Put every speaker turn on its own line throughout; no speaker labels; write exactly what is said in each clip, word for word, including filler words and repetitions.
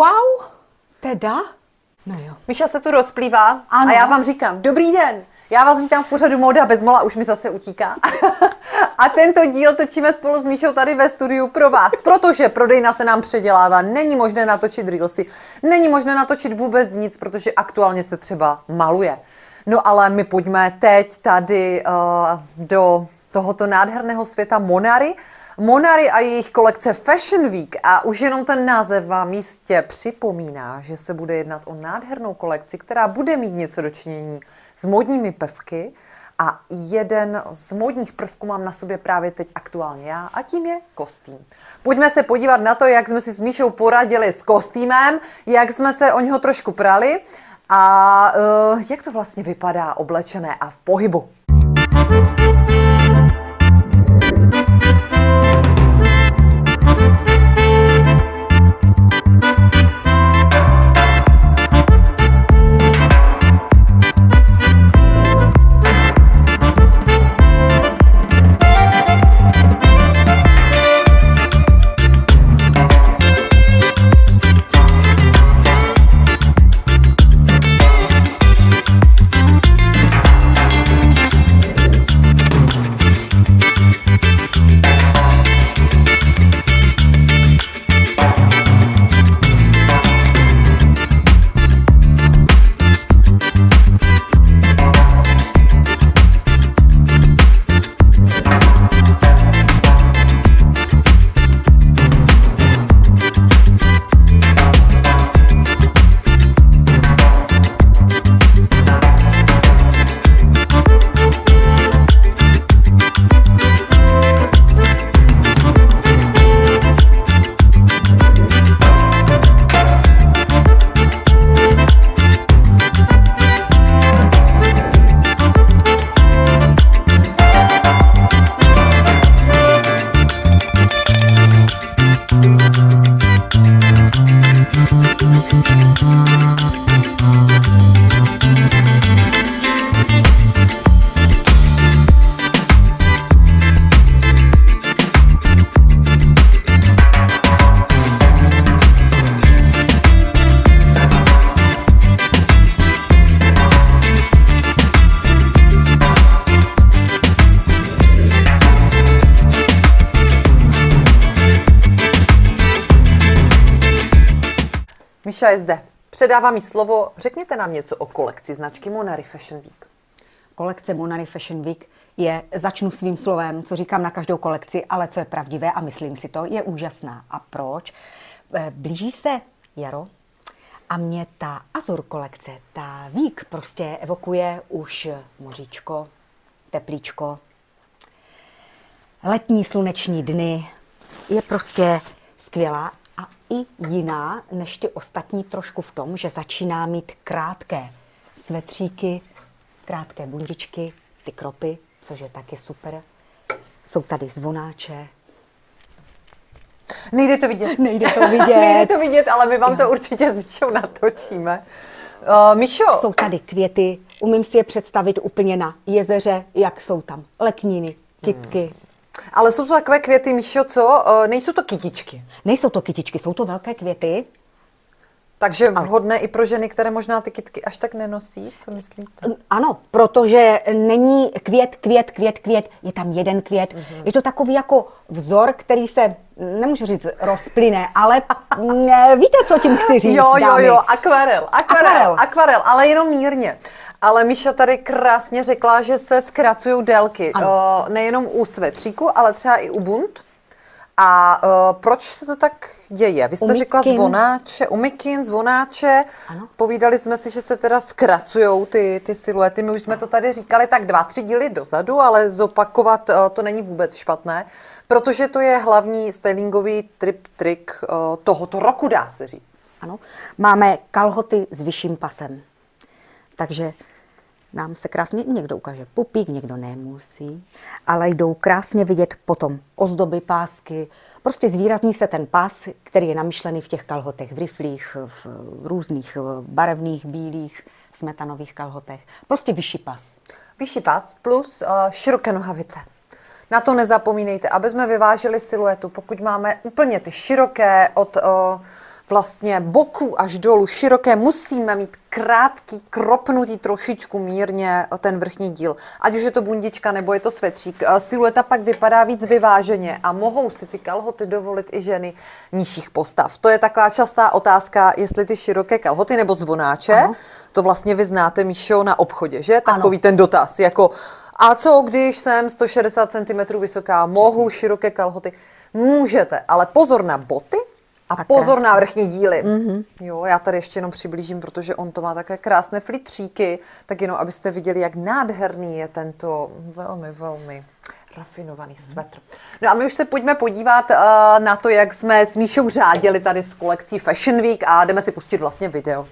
Wow, teda? No jo.
Míša se tu rozplývá
ano.
A já vám říkám, dobrý den, já vás vítám v pořadu Móda bez mola, už mi zase utíká. A tento díl točíme spolu s Míšou tady ve studiu pro vás, protože prodejna se nám předělává, není možné natočit reelsy, není možné natočit vůbec nic, protože aktuálně se třeba maluje. No ale my pojďme teď tady uh, do tohoto nádherného světa Monary. Monary a jejich kolekce Fashion Week, a už jenom ten název vám jistě připomíná, že se bude jednat o nádhernou kolekci, která bude mít něco do činění s módními prvky, a jeden z módních prvků mám na sobě právě teď aktuálně já, a tím je kostým. Pojďme se podívat na to, jak jsme si s Míšou poradili s kostýmem, jak jsme se o něho trošku prali a uh, jak to vlastně vypadá oblečené a v pohybu. Míša je zde. Předávám jí slovo. Řekněte nám něco o kolekci značky Monary Fashion Week.
Kolekce Monary Fashion Week je, začnu svým slovem, co říkám na každou kolekci, ale co je pravdivé a myslím si to, je úžasná. A proč? Blíží se jaro a mě ta Azur kolekce, ta Week prostě evokuje už moříčko, teplíčko, letní sluneční dny. Je prostě skvělá a i jiná než ty ostatní trošku v tom, že začíná mít krátké svetříky, krátké bundičky, ty kropy, což je taky super. Jsou tady zvonáče.
Nejde to vidět.
Nejde to vidět.
Nejde to vidět, ale my vám jo. to určitě s Míšou natočíme. Uh, Míšo.
Jsou tady květy, umím si je představit úplně na jezeře, jak jsou tam lekníny, kytky. Hmm.
Ale jsou to takové květy, Míšo, co? Uh, nejsou to kytičky.
Nejsou to kytičky, jsou to velké květy.
Takže vhodné i pro ženy, které možná ty kytky až tak nenosí, co myslíte?
Ano, protože není květ, květ, květ, květ, je tam jeden květ. Mm-hmm. Je to takový jako vzor, který se, nemůžu říct rozplyne, ale ne, víte, co tím chci říct,
Jo, jo,
dámy?
jo, akvarel, akvarel, akvarel, akvarel, ale jenom mírně. Ale Míša tady krásně řekla, že se zkracují délky, uh, nejenom u svetříku, ale třeba i u bund. A uh, proč se to tak děje? Vy jste
Umikin.
řekla zvonáče, umikin, zvonáče.
Ano.
Povídali jsme si, že se teda zkracujou ty, ty siluety. My už jsme to tady říkali tak dva, tři díly dozadu, ale zopakovat uh, to není vůbec špatné, protože to je hlavní stylingový trip, trik uh, tohoto roku, dá se říct.
Ano, máme kalhoty s vyšším pasem, takže nám se krásně, někdo ukáže pupík, někdo nemusí, ale jdou krásně vidět potom ozdoby, pásky. Prostě zvýrazní se ten pás, který je namyšlený v těch kalhotech, v riflích, v různých barevných, bílých, smetanových kalhotech. Prostě vyšší pas.
Vyšší pas plus uh, široké nohavice. Na to nezapomínejte, aby jsme vyvážili siluetu. Pokud máme úplně ty široké od uh, vlastně boků až dolů široké, musíme mít krátký, kropnutý trošičku mírně ten vrchní díl. Ať už je to bundička nebo je to svetřík. Silueta pak vypadá víc vyváženě a mohou si ty kalhoty dovolit i ženy nižších postav. To je taková častá otázka, jestli ty široké kalhoty nebo zvonáče, ano. To vlastně vy znáte, Míšo, na obchodě, že? Takový ano. Ten dotaz, jako a co, když jsem sto šedesát centimetrů vysoká, mohu široké kalhoty? Můžete, ale pozor na boty a, a pozor na vrchní díly. Mm-hmm. Jo, já tady ještě jenom přiblížím, protože on to má také krásné flitříky, tak jenom abyste viděli, jak nádherný je tento velmi, velmi rafinovaný svetr. No a my už se pojďme podívat uh, na to, jak jsme s Míšou řádili tady s kolekcí Fashion Week a jdeme si pustit vlastně video.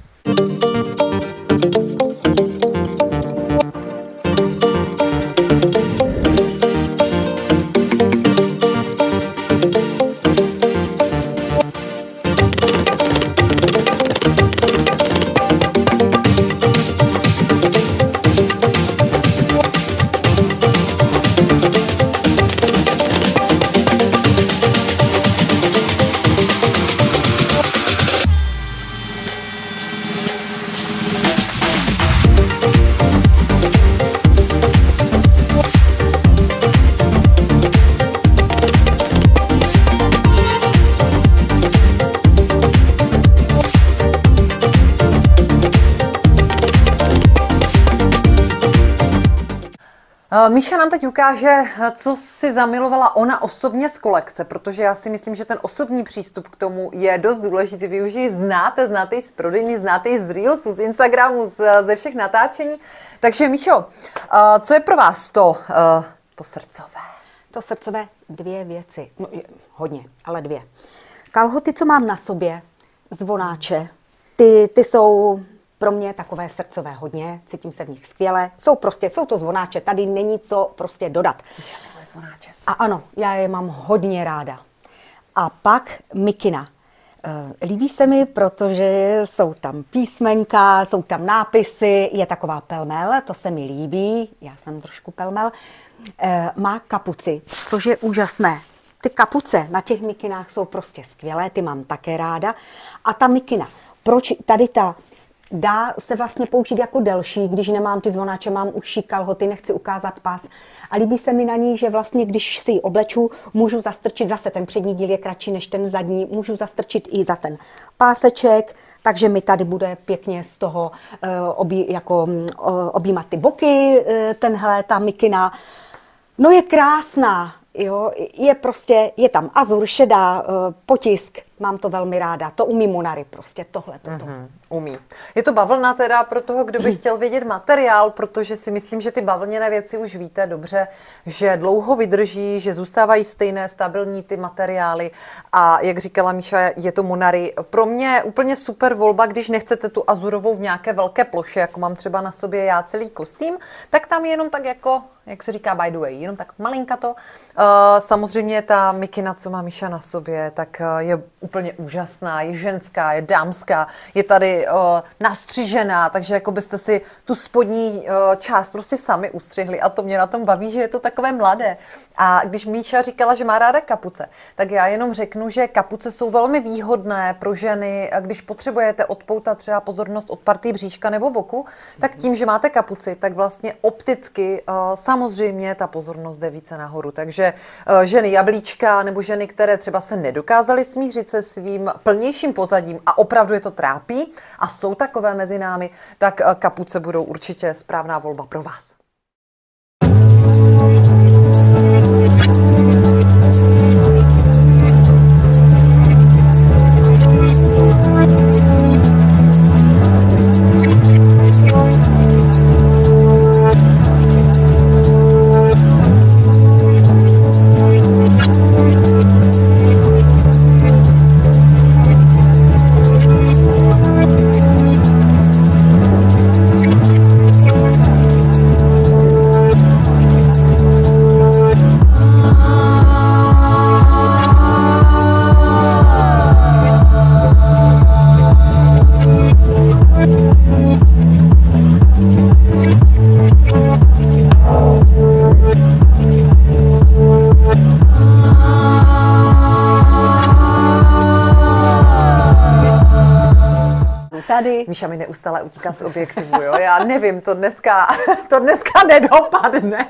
Míša nám teď ukáže, co si zamilovala ona osobně z kolekce, protože já si myslím, že ten osobní přístup k tomu je dost důležitý. Vy už ji znáte, znáte ji z prodejny, znáte ji z Reelsu, z Instagramu, z, ze všech natáčení. Takže Míšo, co je pro vás to, to srdcové?
To srdcové dvě věci, no, hodně, ale dvě. Kalhoty, co mám na sobě, zvonáče, ty, ty jsou pro mě takové srdcové hodně, cítím se v nich skvěle. Jsou prostě, jsou to zvonáče, tady není co prostě dodat.
Zvonáče.
A ano, já je mám hodně ráda. A pak mikina. Líbí se mi, protože jsou tam písmenka, jsou tam nápisy, je taková pelmel, to se mi líbí, já jsem trošku pelmel. Má kapuci, což je úžasné. Ty kapuce na těch mikinách jsou prostě skvělé, ty mám také ráda. A ta mikina, proč tady ta dá se vlastně použít jako delší, když nemám ty zvonáče, mám užší kalhoty, nechci ukázat pás. A líbí se mi na ní, že vlastně, když si ji obleču, můžu zastrčit, zase ten přední díl je kratší než ten zadní, můžu zastrčit i za ten páseček, takže mi tady bude pěkně z toho uh, obí, jako, uh, objímat ty boky, uh, tenhle, ta mikina. No je krásná, jo, je prostě, je tam azur, šedá, uh, potisk, mám to velmi ráda, to umí Munary prostě, tohle, toto.
Mm-hmm. Umí. Je to bavlna teda pro toho, kdo by chtěl vědět materiál, protože si myslím, že ty bavlněné věci už víte dobře, že dlouho vydrží, že zůstávají stejné, stabilní ty materiály a jak říkala Míša, je to Munary. Pro mě úplně super volba, když nechcete tu azurovou v nějaké velké ploše, jako mám třeba na sobě já celý kostým, tak tam jenom tak jako, jak se říká by the way, jenom tak malinkato. Uh, samozřejmě ta mikina, co má Míša na sobě, tak je úplně úžasná, je ženská, je dámská, je tady uh, nastřižená, takže jako byste si tu spodní uh, část prostě sami ustřihli a to mě na tom baví, že je to takové mladé. A když Míša říkala, že má ráda kapuce, tak já jenom řeknu, že kapuce jsou velmi výhodné pro ženy, když potřebujete odpoutat třeba pozornost od partii bříška nebo boku, tak tím, že máte kapuci, tak vlastně opticky uh, samozřejmě ta pozornost jde více nahoru. Takže uh, ženy jablíčka nebo ženy, které třeba se nedokázaly smířit se svým plnějším pozadím a opravdu je to trápí a jsou takové mezi námi, tak uh, kapuce budou určitě správná volba pro vás. Míša mi neustále utíká z objektivu, jo? Já nevím, to dneska, to dneska nedopadne.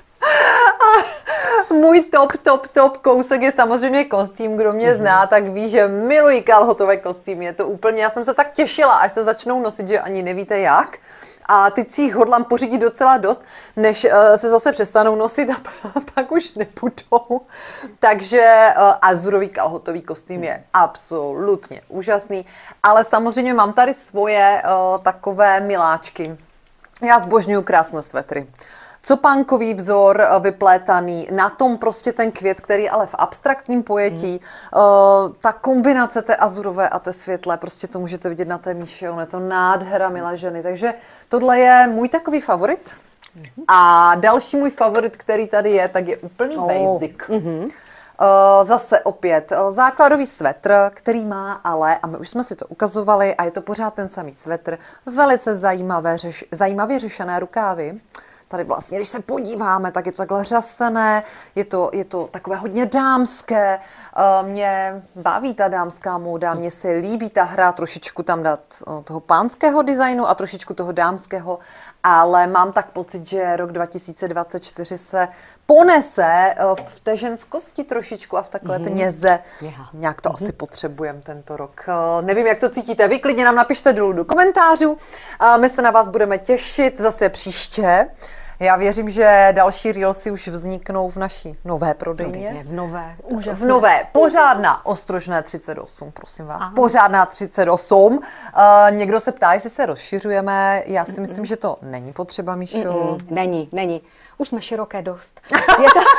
Můj top, top, top kousek je samozřejmě kostým. Kdo mě zná, tak ví, že miluji kalhotové kostýmy. Je to úplně, já jsem se tak těšila, až se začnou nosit, že ani nevíte jak. A teď si jich hodlám pořídit docela dost, než uh, se zase přestanou nosit a pak už nebudou. Takže uh, azurový kalhotový kostým je absolutně úžasný. Ale samozřejmě mám tady svoje uh, takové miláčky. Já zbožňuju krásné svetry. Copánkový vzor vyplétaný, na tom prostě ten květ, který ale v abstraktním pojetí, mm. uh, ta kombinace té azurové a té světlé, prostě to můžete vidět na té Míše, on je to nádhera, milé ženy. Takže tohle je můj takový favorit. Mm. A další můj favorit, který tady je, tak je úplný oh. basic. Mm-hmm. Uh, zase opět uh, základový svetr, který má ale, a my už jsme si to ukazovali, a je to pořád ten samý svetr, velice zajímavé, řeš, zajímavě řešené rukávy. Tady vlastně, když se podíváme, tak je to takhle řasené, je to, je to takové hodně dámské. Mě baví ta dámská móda, mně se líbí ta hra, trošičku tam dát toho pánského designu a trošičku toho dámského, ale mám tak pocit, že rok dva tisíce dvacet čtyři se ponese v té ženskosti trošičku a v takové té něze. Nějak to asi potřebujeme tento rok. Nevím, jak to cítíte. Vy klidně nám napište dolů do komentářů. My se na vás budeme těšit zase příště. Já věřím, že další reelsy už vzniknou v naší nové prodejně.
V nové, úžasné.
V nové, pořádná Ostrožné třicet osm, prosím vás. Aha. Pořádná třicet osm. Uh, někdo se ptá, jestli se rozšiřujeme. Já si myslím, že to není potřeba, Míšo.
Není, není. Už jsme široké dost. Je to...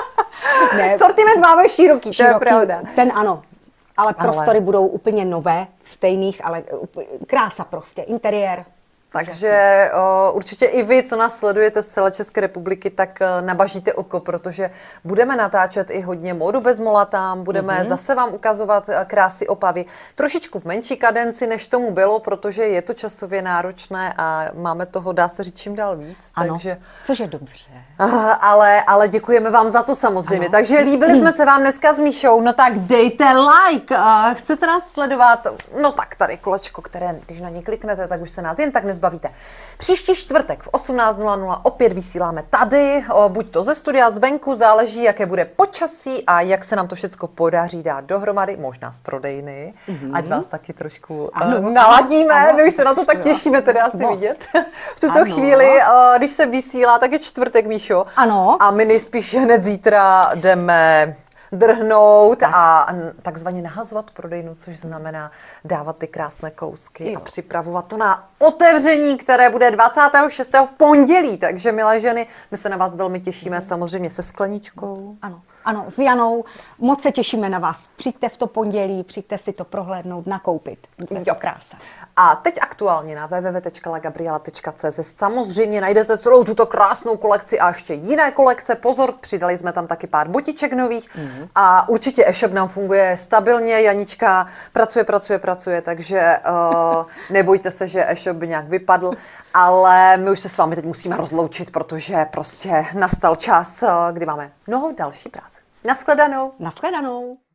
ne. Sortiment máme široký, široký, to je pravda.
Ten ano. Ale prostory ale... budou úplně nové, stejných, ale krása prostě, interiér.
Takže uh, určitě i vy, co nás sledujete z celé České republiky, tak uh, nabažíte oko, protože budeme natáčet i hodně módu bez mola tam, budeme mm-hmm. zase vám ukazovat uh, krásy opavy. Trošičku v menší kadenci, než tomu bylo, protože je to časově náročné a máme toho, dá se říct, čím dál víc.
Ano,
takže,
což je dobře.
Uh, ale, ale děkujeme vám za to samozřejmě. Ano. Takže líbili jsme se vám dneska s Míšou, no tak dejte like. Uh, chcete nás sledovat? No tak tady kolečko, které, když na ně kliknete, tak už se nás jen tak nezbavíte. Příští čtvrtek v osmnáct nula nula opět vysíláme tady, buď to ze studia, zvenku, záleží, jaké bude počasí a jak se nám to všechno podaří dát dohromady, možná z prodejny, mm-hmm. ať vás taky trošku ano, uh, naladíme, ano, my už se na to tak těšíme tedy asi moc. Vidět. V tuto ano. chvíli, uh, když se vysílá, tak je čtvrtek, Míšo,
ano.
a my nejspíš hned zítra jdeme drhnout tak. a takzvaně nahazovat prodejnu, což znamená dávat ty krásné kousky jo. a připravovat to na otevření, které bude dvacátého šestého v pondělí. Takže, milé ženy, my se na vás velmi těšíme, samozřejmě se skleničkou.
Ano, ano, s Janou. Moc se těšíme na vás. Přijďte v to pondělí, přijďte si to prohlédnout, nakoupit. Je to krása.
A teď aktuálně na w w w tečka la gabriela tečka c z samozřejmě najdete celou tuto krásnou kolekci a ještě jiné kolekce. Pozor, přidali jsme tam taky pár botiček nových mm. a určitě e-shop nám funguje stabilně. Janička pracuje, pracuje, pracuje, takže uh, nebojte se, že e-shop by nějak vypadl, ale my už se s vámi teď musíme rozloučit, protože prostě nastal čas, kdy máme mnoho další práce. Naschledanou.
Naschledanou.